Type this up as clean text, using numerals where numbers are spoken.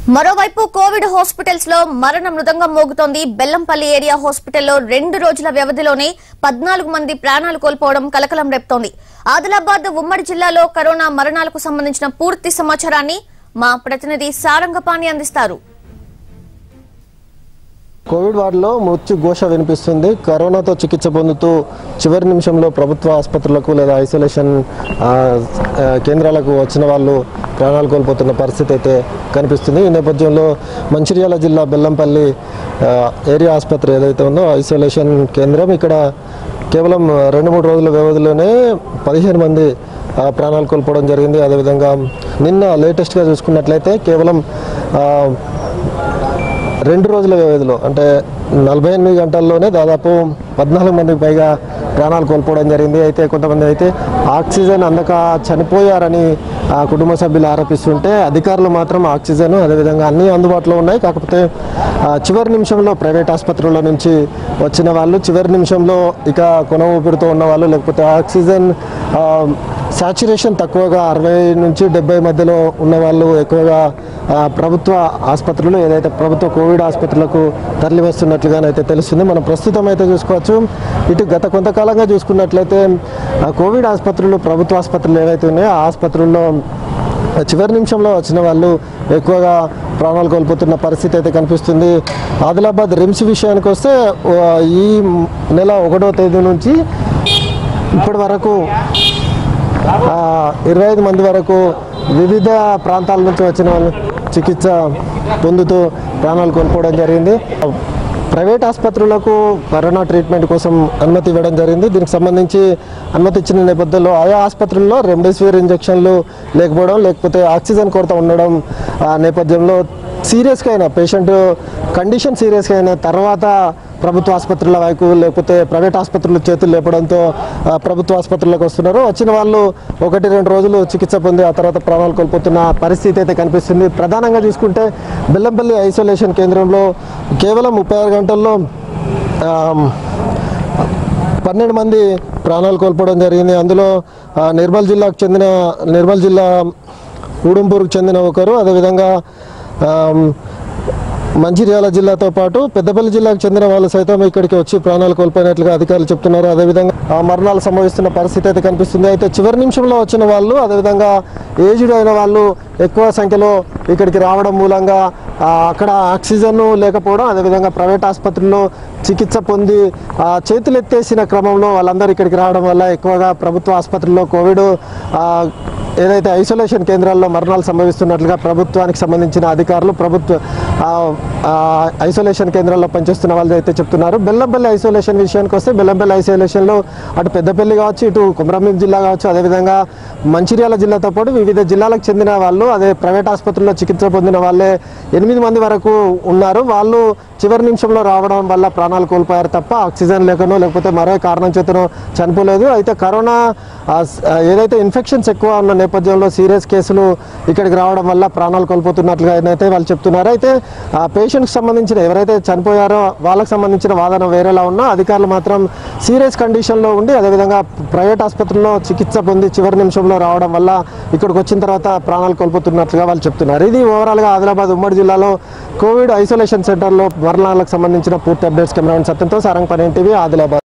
మరోవైపు Covid hospitals లో మరణ మృదంగం మోగుతోంది. బెల్లంపల్లి ఏరియా హాస్పిటల్లో 2 రోజుల వ్యవధిలోనే 14 మంది ప్రాణాలు కోల్పోవడం కలకలం రేపుతోంది. ఆదిలాబాద్ ఉమ్మడి జిల్లాలో కరోనా మరణాలకు సంబంధించిన పూర్తి సమాచారాన్ని మా ప్రతినిధి సారంగపాణి అందిస్తారు. కోవిడ్ వార్డులో మృత్యు ఘోష వినిపిస్తుంది. కరోనాతో చికిత్స పొందుతూ చివరి నిమిషంలో ప్రభుత్వ ఆసుపత్రులకు లేదా ఐసోలేషన్ కేంద్రాలకు వచ్చిన వాళ్ళు ప్రాణాలు కోల్పోతున్న పరిస్థితి అయితే కనిపిస్తుంది. ఈ నేపథ్యంలో మంచిర్యాల జిల్లా బెల్లంపల్లి ఏరియా ఆసుపత్రి ఏదైతే ఉందో ఐసోలేషన్ కేంద్రం, ఇక్కడ కేవలం 2-3 రోజుల వ్యవధిలోనే 15 మంది ప్రాణాలు కోల్పోవడం జరిగింది. అదేవిధంగా నిన్న లేటెస్ట్గా చూసుకున్నట్లయితే కేవలం 2 రోజుల వ్యవధిలో అంటే 48 గంటల్లోనే దాదాపు 14 మందికి పైగా ప్రాణాలు కోల్పోవడం జరిగింది. అయితే కొంతమంది అయితే ఆక్సిజన్ అందక చనిపోయారని కుటుంబ సభ్యులు ఆరోపిస్తుంటే, అధికారులు మాత్రం ఆక్సిజన్ అదేవిధంగా అన్నీ అందుబాటులో ఉన్నాయి. కాకపోతే చివరి నిమిషంలో ప్రైవేట్ ఆసుపత్రుల నుంచి వచ్చిన వాళ్ళు, చివరి నిమిషంలో ఇక కొన ఊపిరితో ఉన్న వాళ్ళు, లేకపోతే ఆక్సిజన్ సాచురేషన్ తక్కువగా 60 నుంచి 70 మధ్యలో ఉన్న వాళ్ళు ఎక్కువగా ప్రభుత్వ ఆసుపత్రులు ఏదైతే ప్రభుత్వ కోవిడ్ ఆసుపత్రులకు తరలి వస్తున్నట్లుగానైతే తెలుస్తుంది. మనం ప్రస్తుతం అయితే చూసుకోవచ్చు. ఇటు గత కొంతకాలంగా చూసుకున్నట్లయితే కోవిడ్ ఆసుపత్రులు, ప్రభుత్వ ఆసుపత్రులు ఏవైతే ఉన్నాయో ఆ ఆసుపత్రుల్లో చివరి నిమిషంలో వచ్చిన వాళ్ళు ఎక్కువగా ప్రాణాలు కోల్పోతున్న పరిస్థితి అయితే కనిపిస్తుంది. ఆదిలాబాద్ రిమ్స్ విషయానికి వస్తే ఈ నెల 1వ తేదీ నుంచి ఇప్పటి వరకు 25 మంది వరకు వివిధ ప్రాంతాల నుంచి వచ్చిన వాళ్ళు చికిత్స పొందుతూ ప్రాణాలు కోల్పోవడం జరిగింది. ప్రైవేట్ ఆసుపత్రులకు కరోనా ట్రీట్మెంట్ కోసం అనుమతి ఇవ్వడం జరిగింది. దీనికి సంబంధించి అనుమతి ఇచ్చిన నేపథ్యంలో ఆయా ఆసుపత్రుల్లో రెమ్డెసివిర్ ఇంజెక్షన్లు లేకపోవడం, లేకపోతే ఆక్సిజన్ కొరత ఉండడం నేపథ్యంలో సీరియస్గా అయిన పేషెంట్ కండిషన్ సీరియస్గా అయిన తర్వాత ప్రభుత్వ ఆసుపత్రుల వైపు లేకపోతే ప్రైవేట్ ఆసుపత్రుల చేతులు లేపడంతో ప్రభుత్వ ఆసుపత్రులకు వస్తున్నారు. వచ్చిన వాళ్ళు 1-2 రోజులు చికిత్స పొంది ఆ తర్వాత ప్రాణాలు కోల్పోతున్న పరిస్థితి అయితే కనిపిస్తుంది. ప్రధానంగా చూసుకుంటే బెల్లంపల్లి ఐసోలేషన్ కేంద్రంలో కేవలం 36 గంటల్లో 12 మంది ప్రాణాలు కోల్పోవడం జరిగింది. అందులో నిర్మల్ జిల్లా ఉడుంపూర్కు చెందిన ఒకరు, అదేవిధంగా మంచిర్యాల జిల్లాతో పాటు పెద్దపల్లి జిల్లాకు చెందిన వాళ్ళు సైతం ఇక్కడికి వచ్చి ప్రాణాలు కోల్పోయినట్లుగా అధికారులు చెప్తున్నారు. అదేవిధంగా మరణాలు సంభవిస్తున్న పరిస్థితి అయితే కనిపిస్తుంది. అయితే చివరి నిమిషంలో వచ్చిన వాళ్ళు, అదేవిధంగా ఏజ్డ్ అయిన వాళ్ళు ఎక్కువ సంఖ్యలో ఇక్కడికి రావడం మూలంగా అక్కడ ఆక్సిజన్ లేకపోవడం, అదేవిధంగా ప్రైవేట్ ఆసుపత్రుల్లో చికిత్స పొంది చేతులు ఎత్తేసిన క్రమంలో వాళ్ళందరూ ఇక్కడికి రావడం వల్ల ఎక్కువగా ప్రభుత్వ ఆసుపత్రుల్లో కోవిడ్ ఏదైతే ఐసోలేషన్ కేంద్రాల్లో మరణాలు సంభవిస్తున్నట్లుగా ప్రభుత్వానికి సంబంధించిన అధికారులు, ప్రభుత్వ ఐసోలేషన్ కేంద్రాల్లో పనిచేస్తున్న వాళ్ళు అయితే చెప్తున్నారు. బెల్లంపల్లి ఐసోలేషన్ విషయానికి వస్తే బెల్లంపల్లి ఐసోలేషన్లో అటు పెద్దపల్లి కావచ్చు, ఇటు కొమరంభీం జిల్లా కావచ్చు, అదేవిధంగా మంచిర్యాల జిల్లాతో పాటు వివిధ జిల్లాలకు చెందిన వాళ్ళు, అదే ప్రైవేట్ ఆసుపత్రుల్లో చికిత్స పొందిన వాళ్ళే 8 మంది వరకు ఉన్నారు. వాళ్ళు చివరి నిమిషంలో రావడం వల్ల ప్రాణాలు కోల్పోయారు తప్ప ఆక్సిజన్ లేకనో లేకపోతే మరో కారణం చేతనో చనిపోలేదు. అయితే కరోనా ఏదైతే ఇన్ఫెక్షన్స్ ఎక్కువ ఉన్న నేపథ్యంలో సీరియస్ కేసులు ఇక్కడికి రావడం వల్ల ప్రాణాలు కోల్పోతున్నట్లుగా అయితే వాళ్ళు చెప్తున్నారు. అయితే పేషెంట్కి సంబంధించిన ఎవరైతే చనిపోయారో వాళ్ళకి సంబంధించిన వాదన వేరేలా ఉన్నా, అధికారులు మాత్రం సీరియస్ కండిషన్లో ఉండి అదేవిధంగా ప్రైవేట్ ఆసుపత్రుల్లో చికిత్స పొంది చివరి నిమిషంలో రావడం వల్ల ఇక్కడికి వచ్చిన తర్వాత ప్రాణాలు కోల్పోతున్నట్లుగా వాళ్ళు చెప్తున్నారు. ఇది ఓవరాల్గా ఆదిలాబాద్ ఉమ్మడి జిల్లాలో కోవిడ్ ఐసోలేషన్ సెంటర్లో మరణాలకు సంబంధించిన పూర్తి అప్డేట్స్. కెమెరామెన్ సత్యంతో సారంగపాణి NTV ఆదిలాబాద్.